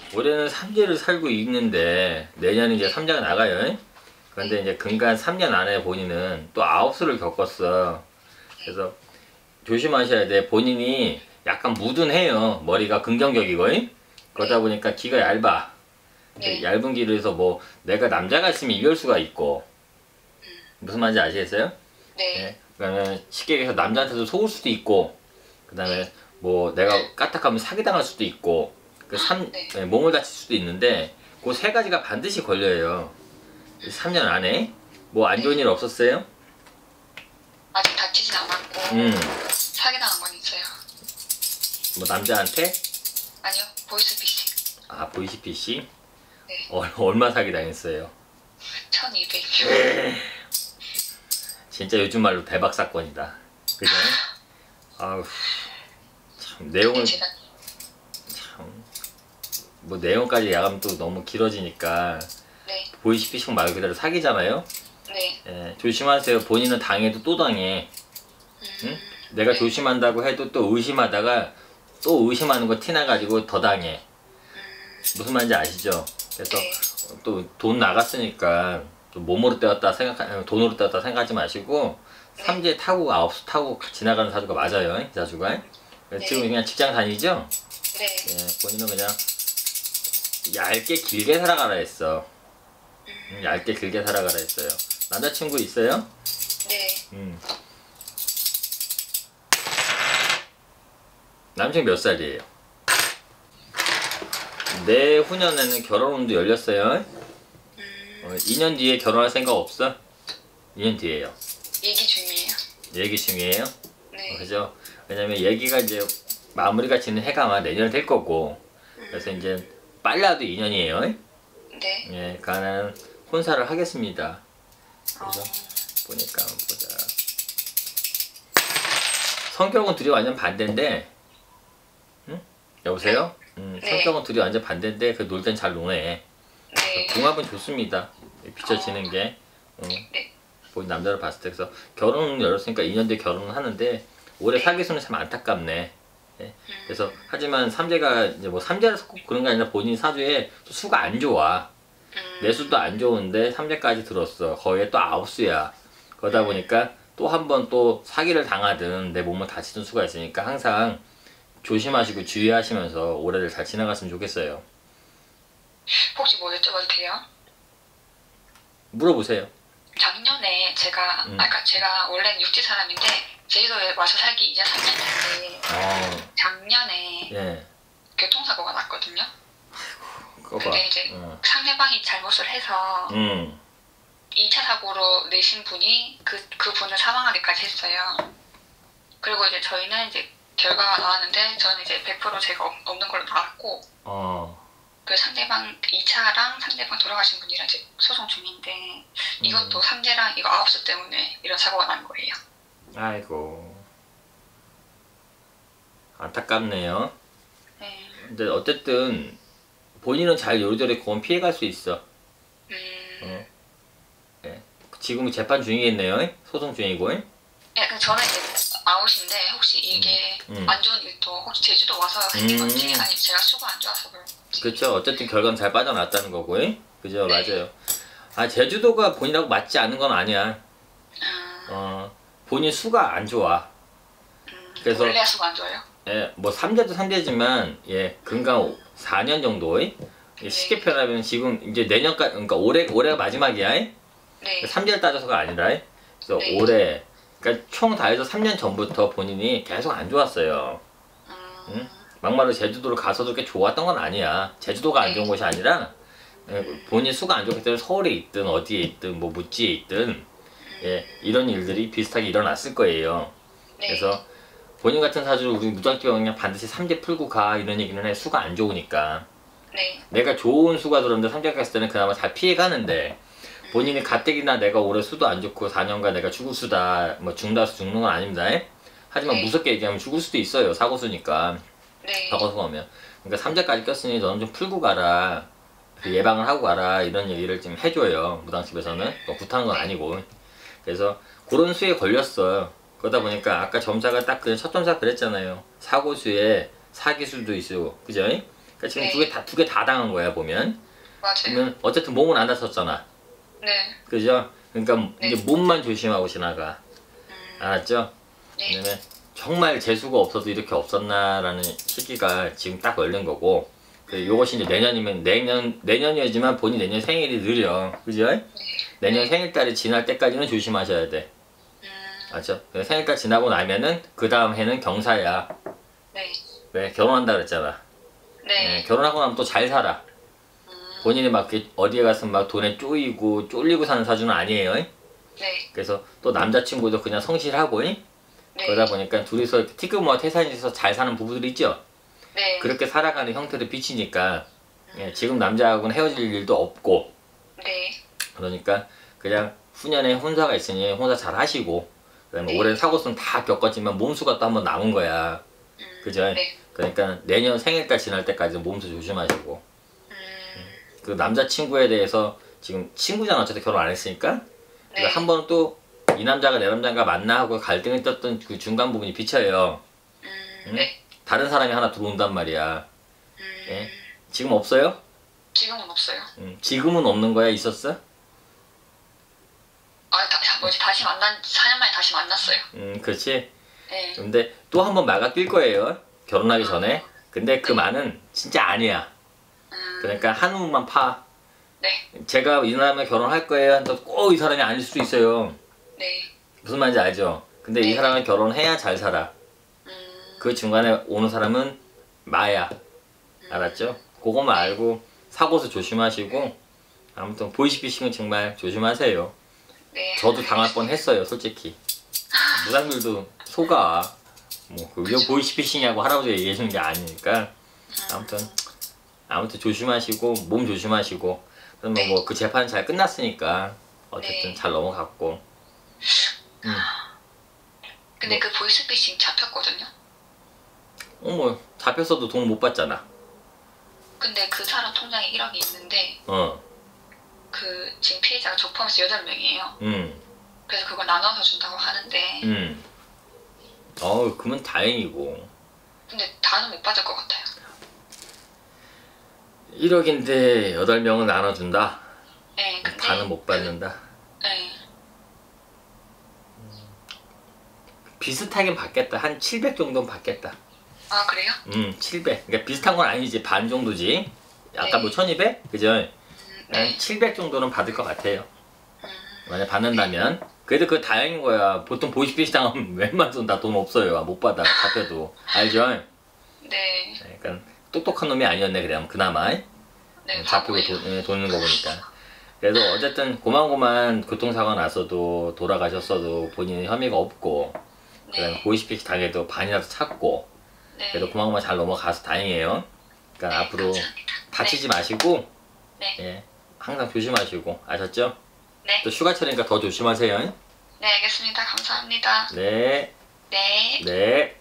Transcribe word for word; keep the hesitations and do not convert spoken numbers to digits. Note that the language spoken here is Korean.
올해는 삼재를 살고 있는데 내년에 이제 삼재가 나가요. 그런데 이제 근간 삼 년 안에 본인은 또 아홉 수를 겪었어. 그래서 조심하셔야 돼. 본인이 약간 무둔해요. 머리가 긍정적이고. 그러다 보니까 기가 얇아. 네. 얇은 기로해서 뭐 내가 남자가 있으면 이럴 수가 있고. 무슨 말인지 아시겠어요? 네. 네. 그러면 쉽게 얘기해서 남자한테도 속을 수도 있고, 그 다음에 뭐 내가 까딱하면 사기당할 수도 있고, 그 삼, 네. 네, 몸을 다칠 수도 있는데 그 세 가지가 반드시 걸려요. 삼 년 안에. 뭐 안 좋은 일 없었어요? 아직 다치진 않았고 음. 사기당한 건 있어요. 뭐 남자한테? 아니요, 보이스피싱. 아, 보이시피씨? 네. 어, 얼마 사기당했어요? 천이백이요. 진짜 요즘 말로 대박 사건이다. 그죠? 아우, 참 내용을 제가 참 뭐 내용까지 야가면 또 너무 길어지니까 네. 보이시피싱 말 그대로 사기잖아요. 네. 예, 조심하세요. 본인은 당해도 또 당해. 응? 음, 내가 네. 조심한다고 해도 또 의심하다가 또 의심하는 거 티나가지고 더 당해. 음, 무슨 말인지 아시죠? 그래서 네. 또 돈 나갔으니까 또 몸으로 떼었다 생각, 돈으로 떼었다 생각하지 마시고 삼재 타고 아홉 수 타고 지나가는 사주가 맞아요. 이 사주가. 네. 지금 그냥 직장 다니죠? 네. 예, 본인은 그냥 얇게 길게 살아가라 했어. 음, 얇게 길게 살아가라 했어요. 남자친구 있어요? 네. 음. 남친구 몇 살이에요? 내후년에는 결혼운도 열렸어요. 음, 어, 이 년 뒤에 결혼할 생각 없어? 이 년 뒤에요. 얘기 중이에요. 얘기 중이에요? 네. 어, 그죠? 왜냐면 얘기가 이제 마무리가 지는 해가 아마 내년에 될 거고, 그래서 이제 빨라도 이 년이에요. 네. 예, 가는 혼사를 하겠습니다. 그래서 어, 보니까 한번 보자. 성격은 둘이 완전 반대인데, 응? 여보세요? 음, 네. 성격은 둘이 완전 반대인데 그 놀 땐 잘 노네. 네. 궁합은 좋습니다. 비춰지는 게. 응. 네. 본인 남자를 봤을 때. 그래서 결혼은 열었으니까 이 년 뒤에 결혼을 하는데 올해 사기수는 참 안타깝네. 예. 그래서 하지만 삼재가 이제 뭐 삼재라서 꼭 그런 게 아니라 본인 사주에 또 수가 안 좋아. 음, 내 수도 안 좋은데 삼재까지 들었어. 거기에 또 아홉 수야. 그러다 보니까 또 한 번 또 사기를 당하든 내 몸을 다치는 수가 있으니까 항상 조심하시고 주의하시면서 올해를 잘 지나갔으면 좋겠어요. 혹시 뭐 여쭤봐도 돼요? 물어보세요. 작년에 제가 음. 아 그러니까 제가 원래는 육지 사람인데 제주도에 와서 살기 이제 삼 년 됐는데 어, 작년에 예. 교통사고가 났거든요. 그거 봐. 근데 이제 어. 상대방이 잘못을 해서 음. 이 차 사고로 내신 분이 그, 그 분을 사망하게까지 했어요. 그리고 이제 저희는 이제 결과가 나왔는데 저는 이제 백 퍼센트 제가 없- 없는 걸로 나왔고 어. 그 상대방 이 차랑 상대방 돌아가신 분이랑 이제 소송 중인데 이것도 삼재랑 이거 아홉 수 때문에 이런 사고가 난 거예요. 아이고. 안타깝네요. 네. 근데 어쨌든 본인은 잘 요리조리 그건 피해갈 수 있어. 음. 어. 예. 지금 재판 중이겠네요. 소송 중이고. 예, 그 저는 이제 아웃인데 혹시 이게 음. 안 좋은 일도 혹시 제주도 와서 생긴 음. 건지 아니면 제가 수가 안 좋아서 그런지. 그렇죠. 어쨌든 결과는 잘 빠져났다는 거고. 그죠? 네. 맞아요. 아, 제주도가 본인하고 맞지 않는 건 아니야. 음, 어. 본인 수가 안 좋아. 음, 그래서- 원래 수가 안 좋아요? 예, 뭐 삼재도 삼재지만 예, 근간 사 년 정도. 예, 쉽게 표현하면 지금 이제 내년까지 그러니까 올해 올해가 마지막이야. 예? 네. 삼재를 따져서가 아니라. 예? 그래서 네. 올해 그러니까 총 다 해서 삼 년 전부터 본인이 계속 안 좋았어요. 음, 응? 막말로 제주도를 가서도 그렇게 좋았던 건 아니야. 제주도가 안 좋은 곳이 아니라 예, 본인 수가 안 좋기 때문에 서울에 있든 어디에 있든 뭐 무지에 있든 예, 이런 일들이 비슷하게 일어났을 거예요. 네. 그래서 본인 같은 사주를 우리 무작정 그냥 반드시 삼재 풀고 가 이런 얘기는 해. 수가 안 좋으니까. 네. 내가 좋은 수가 들었는데 삼재 갔을 때는 그나마 잘 피해가는데 본인이 가뜩이나 내가 올해 수도 안 좋고 사 년간 내가 죽을 수다 뭐 죽는다서 죽는 건 아닙니다. 에? 하지만 네. 무섭게 얘기하면 죽을 수도 있어요. 사고수니까. 네. 사고수가 오면. 그러니까 삼재까지 꼈으니 너는 좀 풀고 가라. 그 예방을 하고 가라 이런 얘기를 좀 해줘요. 무당집에서는. 뭐 구타는 건 아니고. 그래서 그런 수에 걸렸어. 그러다 보니까 아까 점사가 딱 그 첫 점사 그랬잖아요. 사고수에 사기술도 있고 그죠? 그러니까 지금 네. 두 개 다 두 개 다 당한 거야 보면. 맞아요. 그러면 어쨌든 몸은 안 다쳤잖아. 네. 그죠? 그러니까 네. 이제 몸만 조심하고 지나가. 음, 알았죠? 네. 왜냐면 정말 재수가 없어도 이렇게 없었나라는 시기가 지금 딱 걸린 거고, 그 요것이 이제 내년이면 내년 내년이지만 본인 내년 생일이 느려, 그죠? 내년 생일달이 지날 때까지는 조심하셔야 돼. 음, 알죠? 생일달 지나고 나면은 그 다음 해는 경사야. 네. 왜 결혼한다 그랬잖아. 네. 예, 결혼하고 나면 또 잘 살아. 음, 본인이 막 이렇게 어디에 가서 막 돈에 쪼이고 쫄리고 사는 사주는 아니에요. 네. 그래서 또 남자친구도 그냥 성실하고, 네. 그러다 보니까 둘이서 이렇게 티끌모아 태산해서 잘 사는 부부들이 있죠. 네. 그렇게 살아가는 형태를 비치니까 예, 지금 남자하고는 헤어질 일도 없고, 네. 그러니까 그냥 후년에 혼사가 있으니 혼사 잘 하시고, 그다음에 네. 올해 사고수는 다 겪었지만 몸수가 또 한번 남은 거야. 음, 그죠? 네. 그러니까 내년 생일달 지날 때까지 몸수 조심하시고, 음, 그 남자친구에 대해서 지금 친구잖아. 어차피 결혼 안 했으니까. 네. 한 번은 또 이 남자가 내 남자가 맞나 하고 갈등이 떴던 그 중간 부분이 비쳐요. 음, 응? 네. 다른 사람이 하나 들어온단 말이야. 음, 예? 지금 없어요? 지금은 없어요. 음, 지금은 없는 거야? 있었어? 아, 다, 다- 뭐지, 다시 만난, 사 년 만에 다시 만났어요. 음, 그렇지. 네. 근데 또 한 번 마가 낄 거예요. 결혼하기 전에. 근데 그 말은 진짜 아니야. 음, 그러니까 한 우물만 파. 네. 제가 이 사람을 결혼할 거예요. 한다 꼭 이 사람이 아닐 수도 있어요. 네. 무슨 말인지 알죠? 근데 이 네. 사람은 결혼해야 잘 살아. 음, 그 중간에 오는 사람은 마야. 알았죠? 그거만 알고 사고수 조심하시고, 아무튼 보이스피싱은 정말 조심하세요. 네. 저도 당할 뻔 했어요, 솔직히. 무당들도 속아. 뭐, 그 보이스피싱이라고 할아버지가 얘기해 주는 게 아니니까. 아무튼, 아무튼 조심하시고, 몸 조심하시고. 그러면 네. 뭐 그 재판 잘 끝났으니까, 어쨌든 네. 잘 넘어갔고. 음. 근데 뭐. 그 보이스피싱 잡혔거든요. 어, 뭐, 잡혔어도 돈 못 받잖아. 근데 그 사람 통장에 일억이 있는데 어, 그 지금 피해자가 저 포함해서 여덟 명이에요. 음, 그래서 그걸 나눠서 준다고 하는데 음. 어, 그러면 다행이고. 근데 다는 못 받을 것 같아요. 일억인데 여덟 명은 나눠준다? 네, 근데 다는 못 받는다? 그, 네. 비슷하긴 받겠다. 한 칠백 정도는 받겠다. 아 그래요? 음, 칠백. 그러니까 비슷한 건 아니지. 반 정도지. 아까 네. 뭐 천이백? 그죠? 음, 한 네. 칠백 정도는 받을 것 같아요. 음, 만약 받는다면. 그래도 그거 다행인 거야. 보통 보이스피싱 당하면 웬만해서는 다 돈 없어요. 못 받아. 잡혀도. 알죠? 네. 그러니까 똑똑한 놈이 아니었네. 그래. 그나마. 네. 잡히고 바보예요. 도, 예, 도는 거 보니까. 그래도 어쨌든 고만고만 교통사고 나서도 돌아가셨어도 본인의 혐의가 없고, 그다음에 네. 보이스피싱 당해도 반이라도 찾고, 네. 그래도 고만고만 잘 넘어가서 다행이에요. 그러니까 네, 앞으로 감사합니다. 다치지 마시고, 네. 예, 항상 조심하시고, 아셨죠? 네. 또 휴가철이니까 더 조심하세요. 네, 알겠습니다. 감사합니다. 네, 네. 네.